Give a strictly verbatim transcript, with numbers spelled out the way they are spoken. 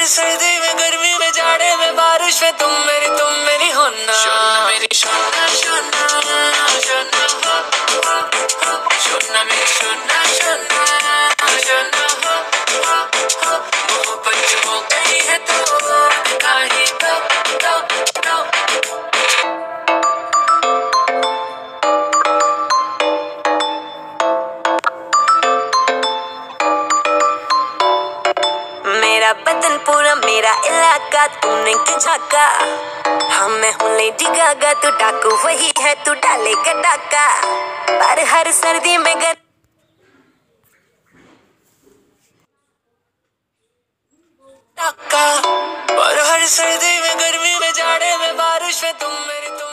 सर्दी में गर्मी में जाड़े में बारिश में तुम मेरी तुम मेरी होना शोना मेरी शोना शोना शोना हो हो हो शोना मेरी शोना शोना शोना हो हो हो मोहब्बत हो गई है तो काहे तो तो तो मेरा बदन पूरा मेरा इलाका तूने क्यों झाका। हाँ मैं हूँ लेडी गागा तू डाकू वही है तू डालेगा डाका। पर हर सर्दी में गर डाका। पर हर सर्दी में गर्मी में जाड़े में बारिश में तुम मेरी तुम